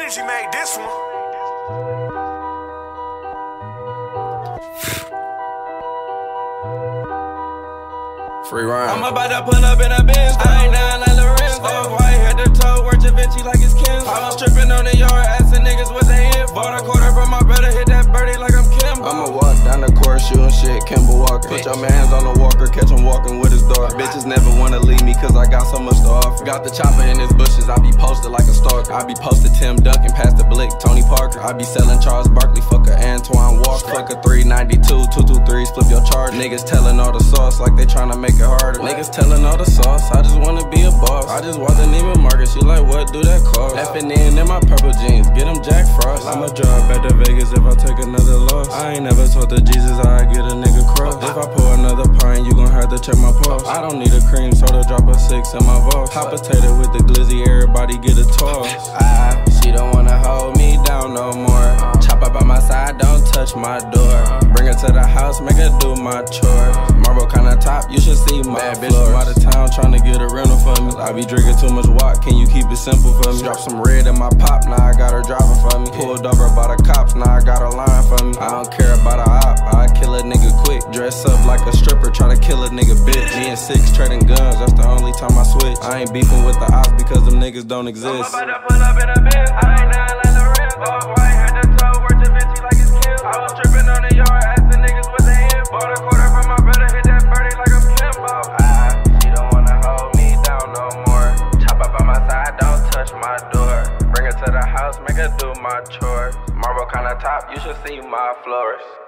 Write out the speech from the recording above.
Energy made this one. Free rhyme. I'm about to pull up in a Benz, I ain't down like Lorenzo. White head to toe, work Da Vinci like it's Kenzo. I was tripping on the yard, asking niggas what they in. Bought a quarter from my brother, hit that birdie like I'm Kimbo. I'ma walk down the court shooting shit, Kimber Walker. Put your mans on the walker, catch him walking with his dog. Bitches never wanna leave me cause I got so much to offer. Got the chopper in his bushes, I be posted like a stalker. I be posted Tim Duncan, past the blick, Tony Parker. I be selling Charles Barkley, fuck a Antoine Walker. Fuck a 392, 223s, flip your charge. Niggas telling all the sauce like they tryna make it harder. Niggas telling all the sauce, I just wanna be a boss. I just walked the Neiman Marcus, she like, what do that cost? Effing in my purple jeans, get them Jack Frost. I'ma drive back to Vegas if I take another loss. I ain't never told the Jesus I get a nigga cross. If I pour another pint, you gon' have to check my pulse. I don't need a cream soda, drop a 6 in my vault. Hot potato with the glizzy, everybody get a toss. She don't wanna hold me down no more. Chop up by my side, don't touch my door. Bring her to the house, make her do my chores. Marble kinda top, you should see my bad bitch from out of town tryna get a rental for me. I be drinking too much wok, can you keep it simple for me? Drop some red in my pop, now I got her driving for me. Pulled over by the cops, now I got her lying for me. I don't care about a op, I kill a nigga quick. Dress up like a stripper, try to kill a nigga bitch. Me and 6 trading guns, that's the only time I switch. I ain't beefing with the ops because them niggas don't exist. I'm about to pull up in a Benz, I ain't down like Lorenzo. White head to toe, work Da Vinci like it's Kenzo. I was tripping on the yard, asking niggas what they in. Bought a quarter from my brother, hit that birdie like I'm Kimbo. She don't wanna hold me down no more. Chop up by my side, don't touch my door. Bring her to the house, make her do my chores. Marble kinda top, you should see my floors.